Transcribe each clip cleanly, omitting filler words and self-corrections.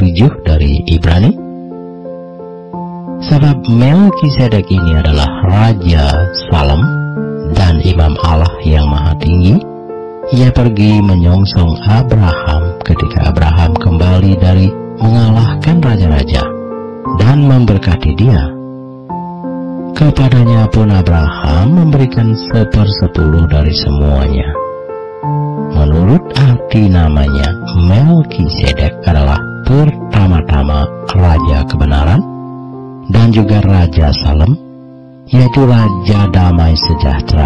7 dari Ibrani. Sebab Melkisedek ini adalah Raja Salem dan Imam Allah yang Maha Tinggi. Ia pergi menyongsong Abraham ketika Abraham kembali dari mengalahkan raja-raja dan memberkati dia. Kepadanya pun Abraham memberikan 1/10 dari semuanya. Menurut arti namanya, Melkisedek adalah pertama-tama Raja Kebenaran dan juga Raja Salem, yaitu Raja Damai Sejahtera.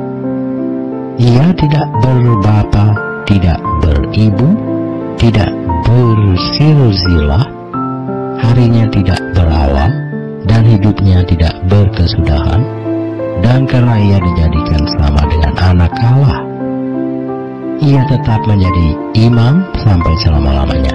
Ia tidak berbapa, tidak beribu, tidak bersilsilah, harinya tidak berawal, dan hidupnya tidak berkesudahan, dan karena ia dijadikan sama dengan anak Allah, ia tetap menjadi imam sampai selama-lamanya.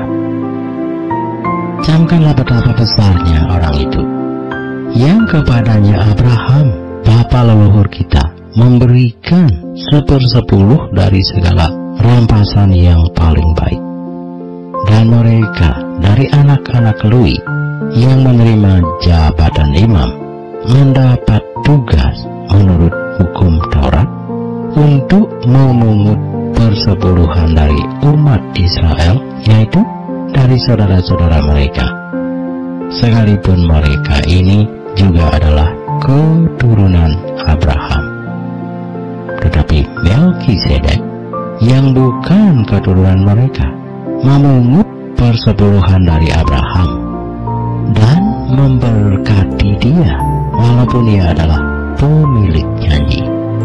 Camkanlah betapa besarnya orang itu, yang kepadanya Abraham, bapa leluhur kita, memberikan 1/10 dari segala rampasan yang paling baik. Dan mereka dari anak-anak Lewi yang menerima jabatan imam mendapat tugas menurut hukum Taurat untuk memungut persepuluhan dari umat Israel, yaitu dari saudara-saudara mereka, sekalipun mereka ini juga adalah keturunan Abraham. Tetapi Melkisedek yang bukan keturunan mereka memungut persepuluhan dari Abraham dan memberkati dia, walaupun ia adalah pemilik janji.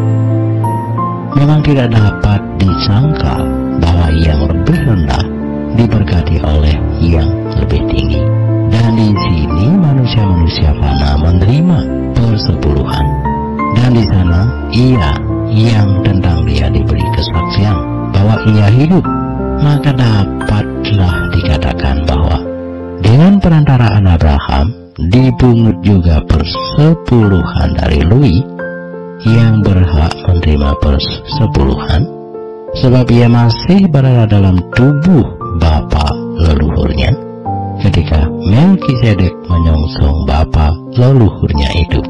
Memang tidak dapat disangkal bahwa yang lebih rendah diberkati oleh yang lebih tinggi. Dan di sini manusia-manusia fana menerima persepuluhan, dan di sana ia yang tentang dia diberi kesaksian bahwa ia hidup. Maka dapatlah dikatakan bahwa dengan perantaraan Abraham dipungut juga persepuluhan dari Lewi yang berhak menerima persepuluhan, sebab ia masih berada dalam tubuh bapa leluhurnya ketika Melkisedek menyongsong bapa leluhurnya itu.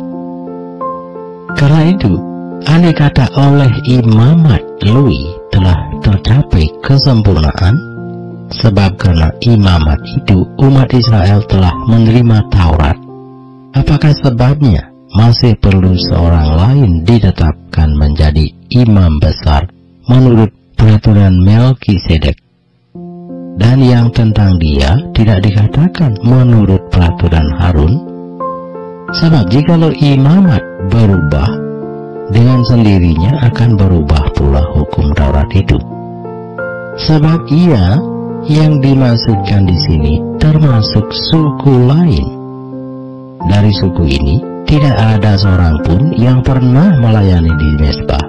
Karena itu, andai kata oleh imamat Lewi telah tercapai kesempurnaan, sebab karena imamat itu umat Israel telah menerima Taurat, apakah sebabnya masih perlu seorang lain ditetapkan menjadi imam besar menurut peraturan Melkisedek, dan yang tentang dia tidak dikatakan menurut peraturan Harun? Sebab jikalau imamat berubah, dengan sendirinya akan berubah pula hukum Taurat itu. Sebab ia yang dimaksudkan di sini termasuk suku lain. Dari suku ini tidak ada seorang pun yang pernah melayani di Mezbah.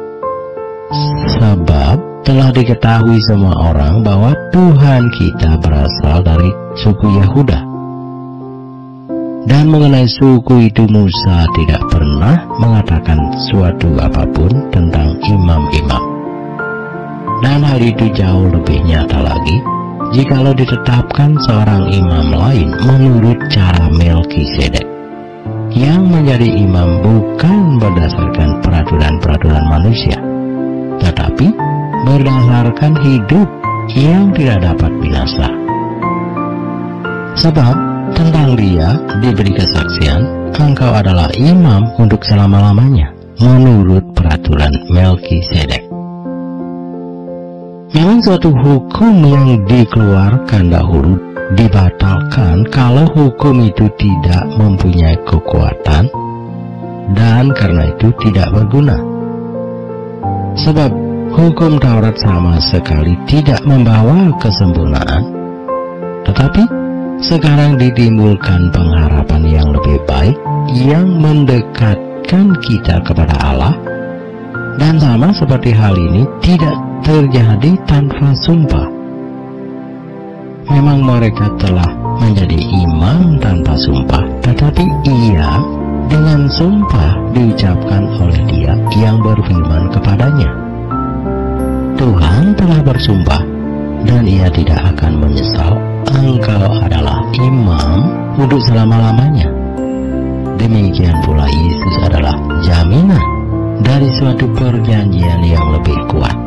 Sebab telah diketahui semua orang bahwa Tuhan kita berasal dari suku Yahuda. Dan mengenai suku itu Musa tidak pernah mengatakan suatu apapun tentang imam-imam. Dan hal itu jauh lebih nyata lagi jikalau ditetapkan seorang imam lain menurut cara Melkisedek, yang menjadi imam bukan berdasarkan peraturan-peraturan manusia, tetapi berdasarkan hidup yang tidak dapat binasa. Sebab tentang dia diberi kesaksian, engkau adalah imam untuk selama-lamanya menurut peraturan Melkisedek. Memang suatu hukum yang dikeluarkan dahulu dibatalkan kalau hukum itu tidak mempunyai kekuatan, dan karena itu tidak berguna. Sebab hukum Taurat sama sekali tidak membawa kesempurnaan, tetapi sekarang ditimbulkan pengharapan yang lebih baik yang mendekatkan kita kepada Allah. Dan sama seperti hal ini tidak terjadi tanpa sumpah. Memang mereka telah menjadi imam tanpa sumpah, tetapi ia dengan sumpah diucapkan oleh dia yang berfirman kepadanya. Tuhan telah bersumpah, dan ia tidak akan menyesal, engkau untuk selama-lamanya. Demikian pula Yesus adalah jaminan dari suatu perjanjian yang lebih kuat.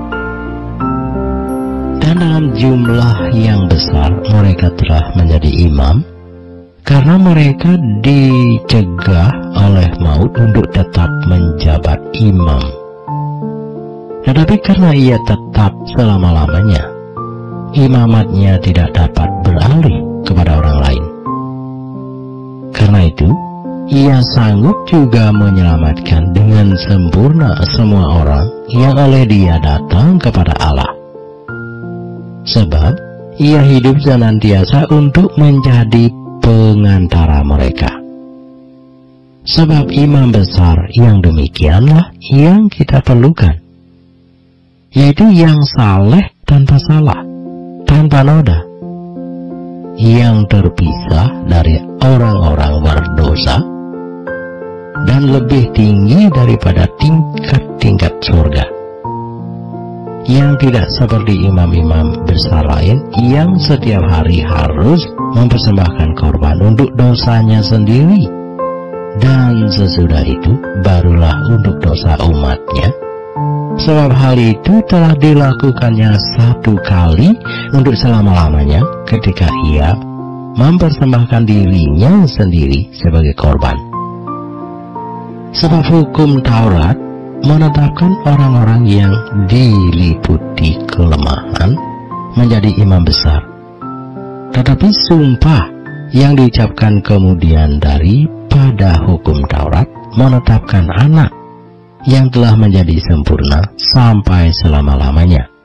Dan dalam jumlah yang besar mereka telah menjadi imam, karena mereka dicegah oleh maut untuk tetap menjabat imam. Tetapi karena ia tetap selama-lamanya, imamatnya tidak dapat beralih kepada orang lain. Karena itu, ia sanggup juga menyelamatkan dengan sempurna semua orang yang oleh dia datang kepada Allah. Sebab ia hidup senantiasa untuk menjadi pengantara mereka. Sebab imam besar yang demikianlah yang kita perlukan, yaitu yang saleh tanpa salah, tanpa noda, yang terpisah dari orang-orang berdosa, dan lebih tinggi daripada tingkat-tingkat surga, yang tidak seperti imam-imam besar lain yang setiap hari harus mempersembahkan korban untuk dosanya sendiri, dan sesudah itu barulah untuk dosa umatnya. Sebab hal itu telah dilakukannya satu kali untuk selama-lamanya ketika ia mempersembahkan dirinya sendiri sebagai korban. Sebab hukum Taurat menetapkan orang-orang yang diliputi kelemahan menjadi imam besar. Tetapi sumpah yang diucapkan kemudian daripada hukum Taurat menetapkan anak yang telah menjadi sempurna sampai selama-lamanya.